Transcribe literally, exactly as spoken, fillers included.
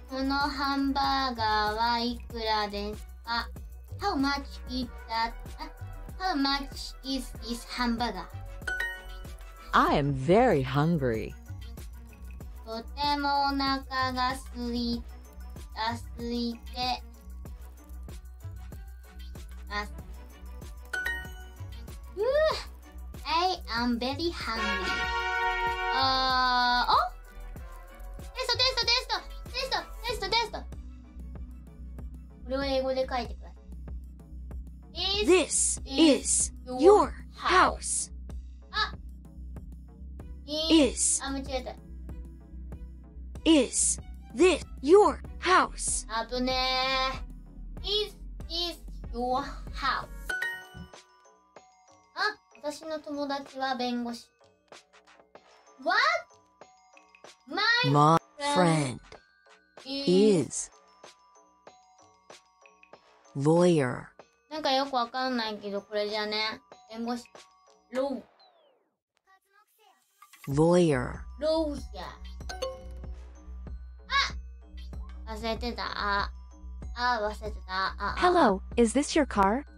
このハンバーガーはいくらですか？ How much is that? How much is this hamburger? I am very hungry. とてもお腹がすいた、すいてます。うぅ I am very hungry. あー、おテストテストテストテストテストテストこれを英語で書いてください。 This is your house. あ is あ、間違えた。 Is this your house? あとねー Is is your house? あ、私の友達は弁護士。 What? My, My friend friend is lawyer. なんかよくわかんないけど、これじゃね。弁護士。ロー。 Lawyer. ローヤー。あ忘れてた。あ、あ忘れてた。あ、あ Hello, is this your car?